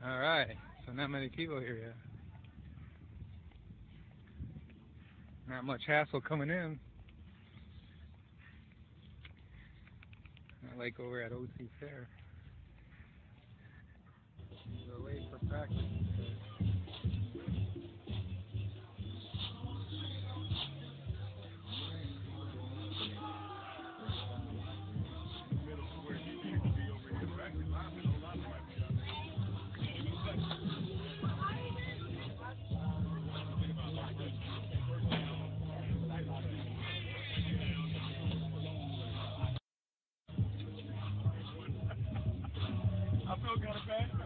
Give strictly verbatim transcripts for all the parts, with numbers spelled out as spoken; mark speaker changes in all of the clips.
Speaker 1: All right. So not many people here yet. Not much hassle coming in. Not like over at O C Fair. We're late for practice.
Speaker 2: I feel kind of bad.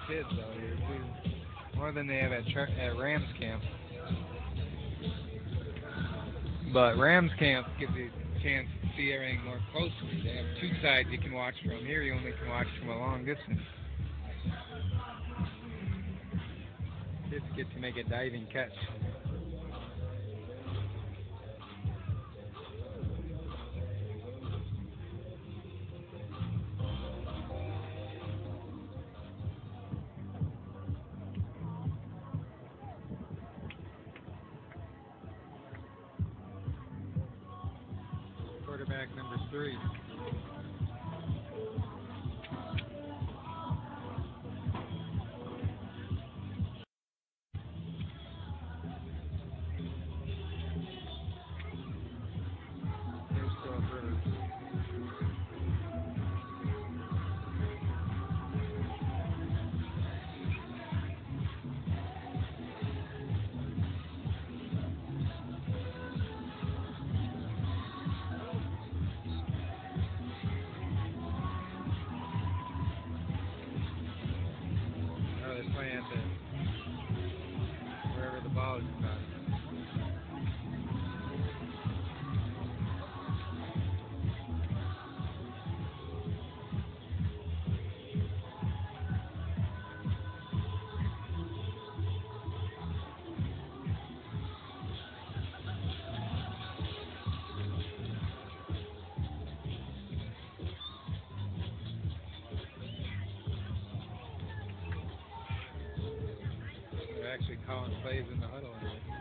Speaker 1: kids out here too, more than they have at Char- at Rams camp. But Rams camp gives you a chance to see everything more closely. They have two sides you can watch from. Here you only can watch from a long distance. Kids get to make a diving catch. Quarterback number three. Here's Philip Rivers. Oh, they're playing at the, wherever the ball is caught. They're actually calling plays in the huddle.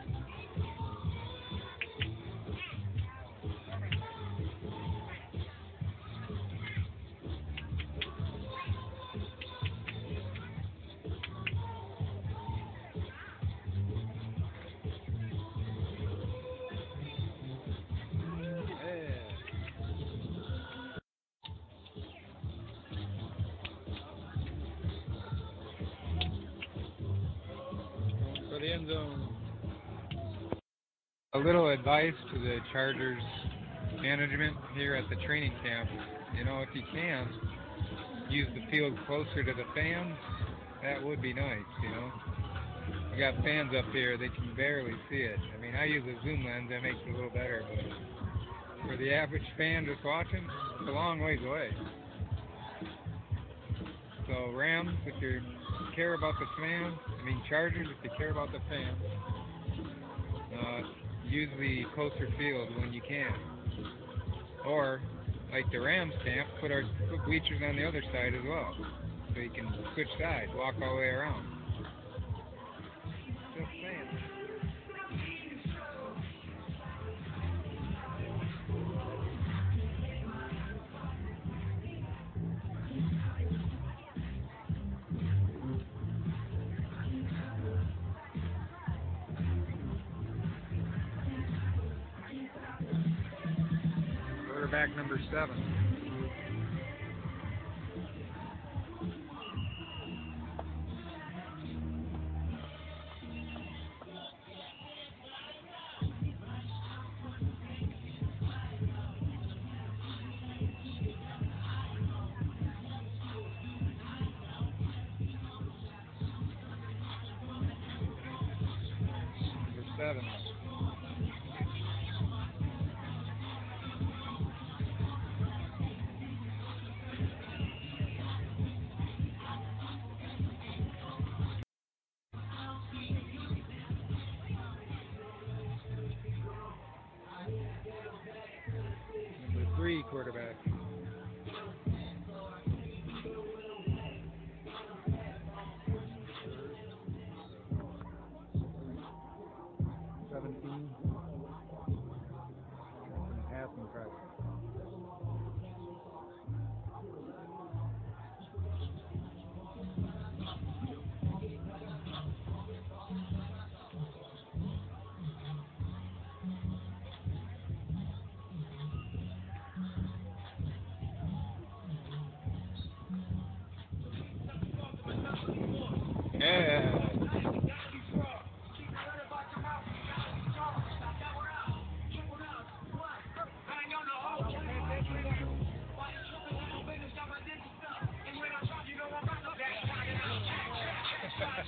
Speaker 1: For the end zone. A little advice to the Chargers management here at the training camp. You know, if you can, use the field closer to the fans. That would be nice, you know. We got fans up here, they can barely see it. I mean, I use a zoom lens, that makes it a little better, but for the average fan just watching, it's a long ways away. So Rams, if you care about the fans, I mean Chargers, if you care about the fans, uh, use the closer field when you can. Or, like the Rams camp, put our put bleachers on the other side as well, so you can switch sides, walk all the way around. Just saying. Quarterback number seven. Number seven. Number three quarterback. Seventeen. Passing pressure.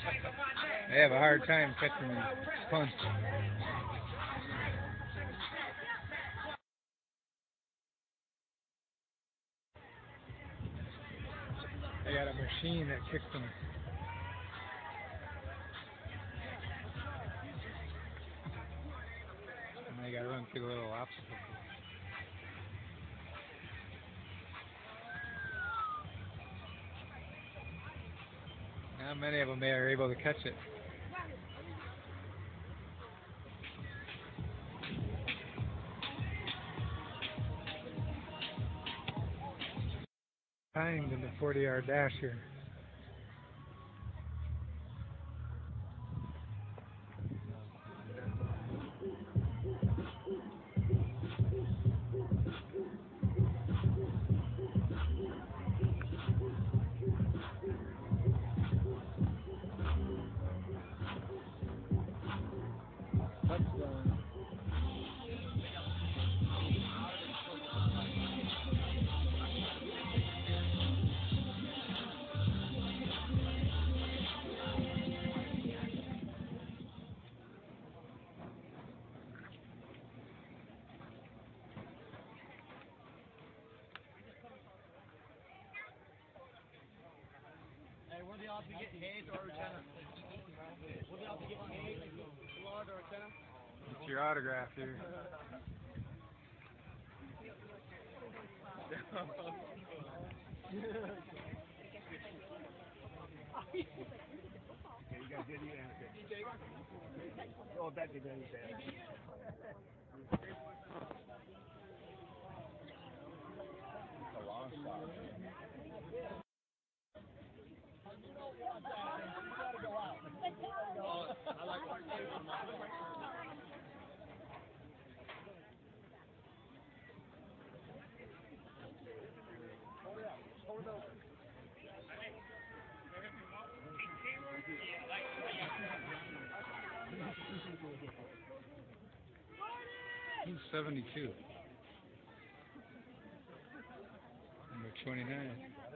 Speaker 1: They have a hard time catching these punts. They got a machine that kicks them. And they got to run through a little obstacle course. Not many of them are able to catch it. Timed in the forty-yard dash here. Touchdown.
Speaker 2: Hey, we'll be able to get Hayes or Jenna. We'll be able to get Hayes, Lord, or Jenna.
Speaker 1: It's your autograph here.
Speaker 2: You guys didn't even answer. Oh, that did not answer. It's a long shot. I like what Hold it up. Hold it over.
Speaker 1: He's seventy-two. Number twenty-nine.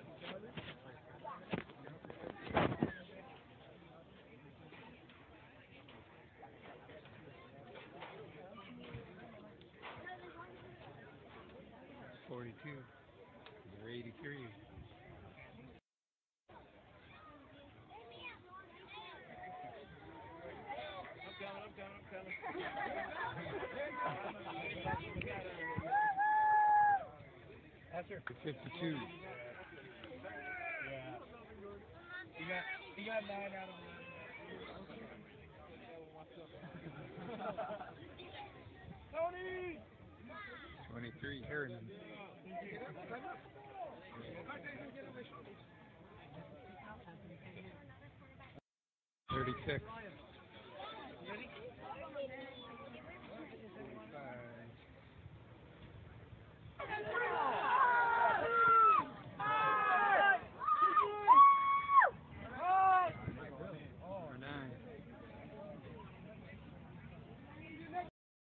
Speaker 1: forty-two. Number eighty-three.
Speaker 2: I'm coming, I'm coming,
Speaker 1: That's her. fifty-two.
Speaker 2: Yeah. He got, he got nine out of Tony!
Speaker 1: twenty-three. Harriman. thirty-six. Five.